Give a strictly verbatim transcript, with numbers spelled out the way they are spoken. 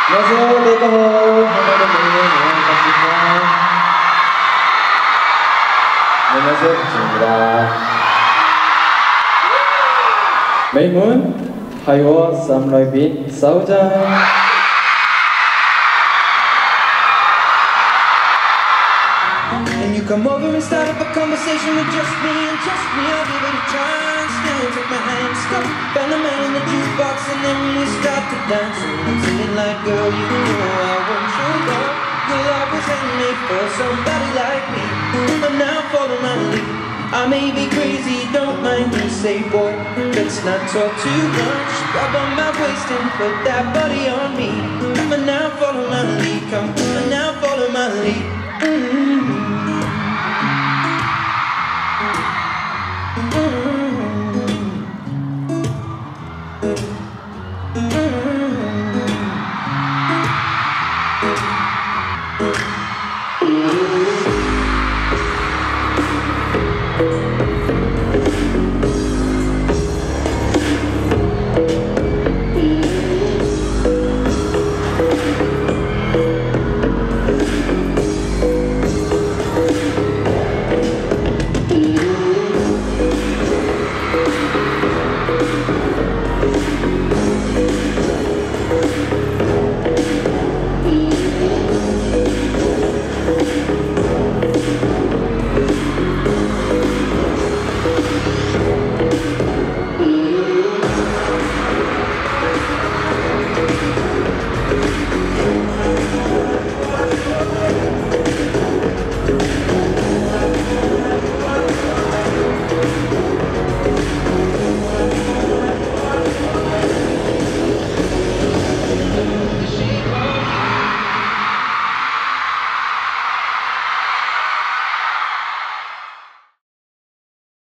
안녕하세요, 대가호 한국의 메이먼 박지훈. 안녕하세요, 박지훈입니다. 메이먼 하이와 쌈라이빈 싸우자. Come over and start up a conversation with just me, and trust me, I'll give it a try. Still take my hand, stop, found a man in the jukebox, and then we start to dance. And I'm singing like, girl, you know I want you, girl. Your love was handmade for somebody like me. I'm now following my lead. I may be crazy, don't mind me. Say, boy, let's not talk too much. Grab on my waist and put that body on me. Come on now, follow my lead. Come on now, follow my lead. Mm-hmm.